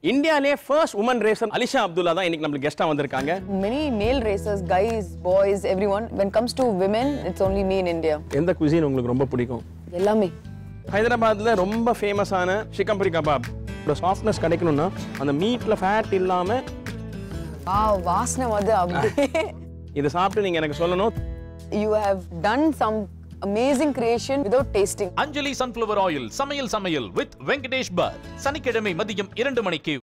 India's first woman racer Alisha Abdullah தான் இன்னைக்கு நம்ம கெஸ்டா வந்திருக்காங்க. Many male racers, guys, boys, everyone. When it comes to women, it's only me in India. எந்த cuisine உங்களுக்கு ரொம்ப பிடிக்கும்? எல்லாமே. ஹைதராபாத்ல ரொம்ப ஃபேமஸான சிக்கம்பரி கபாப். ஒரு சாஃப்ட்னஸ் கிடைக்கணும்னா அந்த மீட்ல ஃபேட் இல்லாம வாசனை வந்து அப்படியே. இத சாப்பிட்டு நீங்க எனக்கு சொல்லணும். You have done some amazing creation without tasting. Anjali Sunflower Oil, Samayal Samayal with Venkatesh Bhat. சனிக்கிழமை மதியம் 2 மணிக்கு.